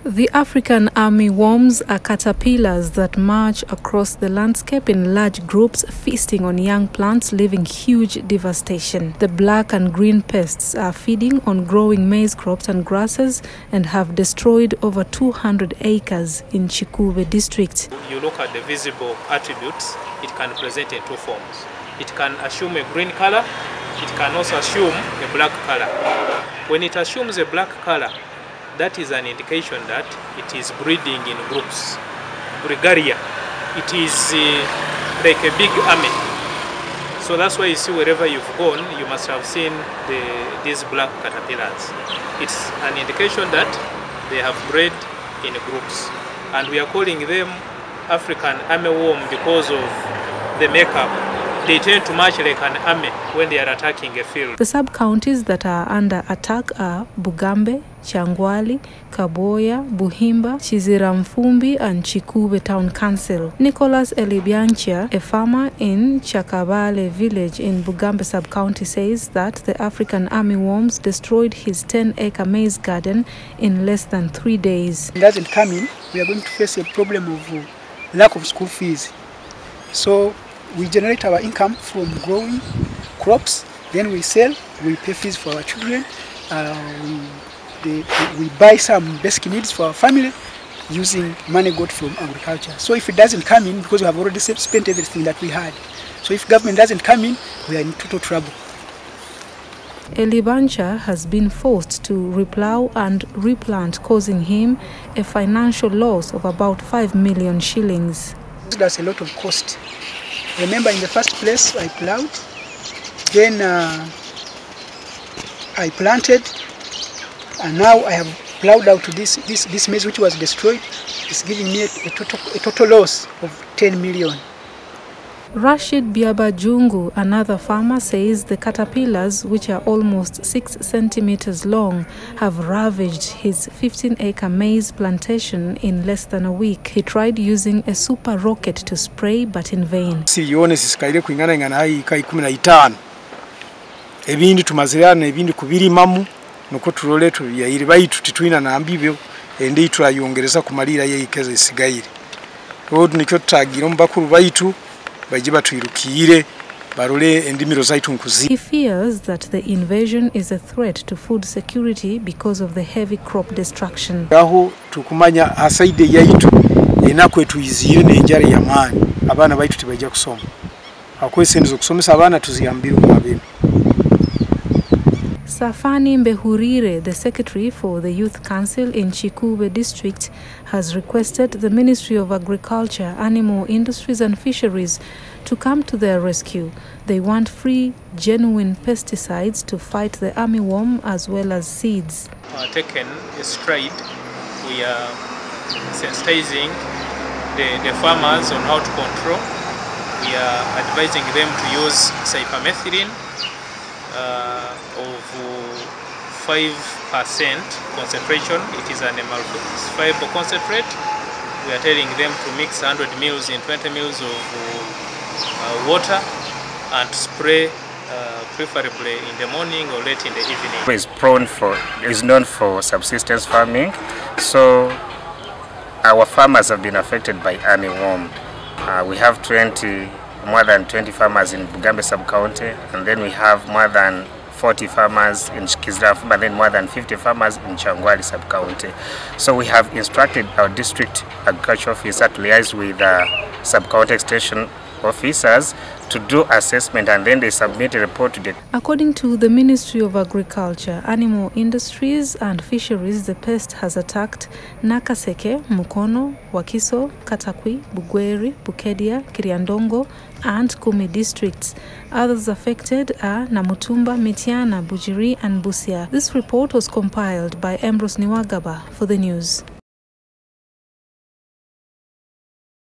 The African armyworms are caterpillars that march across the landscape in large groups, feasting on young plants, leaving huge devastation. The black and green pests are feeding on growing maize crops and grasses and have destroyed over 200 acres in Chikube district. You look at the visible attributes, it can present in two forms. It can assume a green color, it can also assume a black color. When it assumes a black color, that is an indication that it is breeding in groups. Gregaria. It is like a big army. So that's why you see wherever you've gone, you must have seen these black caterpillars. It's an indication that they have bred in groups. And we are calling them African armyworm because of the makeup. They tend to march like an army when they are attacking a field. The sub-counties that are under attack are Bugambe, Changwali, Kaboya, Buhimba, Chiziramfumbi and Chikube Town Council. Nicholas Elibiancha, a farmer in Chakabale village in Bugambe sub-county, says that the African armyworms destroyed his 10-acre maize garden in less than 3 days. It doesn't come in, we are going to face a problem of lack of school fees. So we generate our income from growing crops, then we sell, we pay fees for our children, we buy some basic needs for our family using money got from agriculture. So if it doesn't come in, because we have already spent everything that we had, so if government doesn't come in, we are in total trouble. Elibancha has been forced to replow and replant, causing him a financial loss of about 5 million shillings. That's a lot of cost. Remember, in the first place, I plowed, then I planted, and now I have plowed out to this maize which was destroyed. It's giving me a total loss of 10 million. Rashid Biabajungu, another farmer, says the caterpillars, which are almost 6 centimeters long, have ravaged his 15-acre maize plantation in less than a week. He tried using a super rocket to spray, but in vain. Ebindi tumazirana ebindi kubirimamu nuko turole tuyayiri bayitu titwina nambibyo ende turayongereza kumalira yeyikeze sigayire road nikyo tutagira mbakuru bayitu bajiba tuyirukire barole endimiro zaitu nkuzi. He fears that the invasion is a threat to food security because of the heavy crop destruction. Aho tukumanya asaide yayitu enakwe tuyizire nenjara yamani abana bayitu tibajja kusoma akwesenizo kusomesa abana tuziyambira umabebe. Safani Mbehurire, the secretary for the Youth Council in Chikube district, has requested the Ministry of Agriculture, Animal Industries and Fisheries to come to their rescue. They want free, genuine pesticides to fight the armyworm as well as seeds. Taken a stride, we are sensitizing the farmers on how to control. We are advising them to use cypermethrin of 5% concentration. It is an emulsifiable concentrate. We are telling them to mix 100 mils in 20 mils of water and spray preferably in the morning or late in the evening. Is known for subsistence farming, so our farmers have been affected by armyworm. We have more than 20 farmers in Bugambe sub-county, and then we have more than 40 farmers in Kizrafu, and then more than 50 farmers in Changwali sub-county. So we have instructed our district agriculture officer to liaise with sub-county extension officers to do assessment, and then they submit a report to the... According to the Ministry of Agriculture, Animal Industries and Fisheries, the pest has attacked Nakaseke, Mukono, Wakiso, Katakwi, Bugweri, Bukedia, Kiriandongo and Kumi districts. Others affected are Namutumba, Mitiana, Bujiri and Busia. This report was compiled by Ambrose Niwagaba for the news.